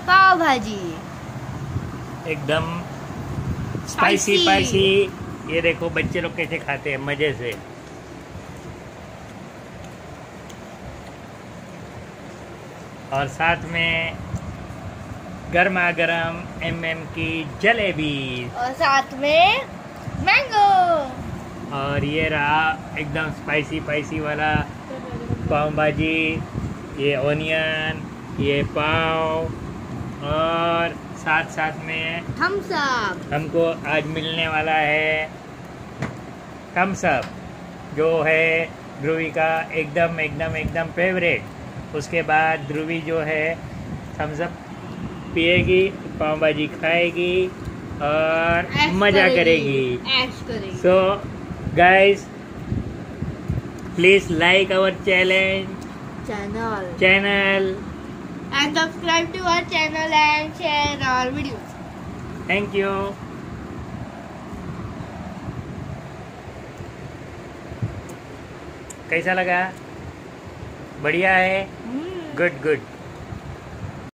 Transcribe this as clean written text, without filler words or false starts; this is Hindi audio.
पाव भाजी एकदम स्पाइसी स्पाइसी। ये देखो बच्चे लोग कैसे खाते हैं मजे से। और साथ में गर्मा गर्म की जलेबी और साथ में मैंगो। और ये रहा एकदम स्पाइसी स्पाइसी वाला पाव भाजी, ये ऑनियन, ये पाव, और साथ साथ में थम्स अप। हमको आज मिलने वाला है थम्स अप, जो है ध्रुवी का एकदम एकदम एकदम फेवरेट। उसके बाद ध्रुवी जो है थम्स अप पिएगी, पाव भाजी खाएगी और मजा करेगी। So guys, please like our channel and subscribe to our channel and share our videos. Thank you. कैसा लगा? बढ़िया है? Good good.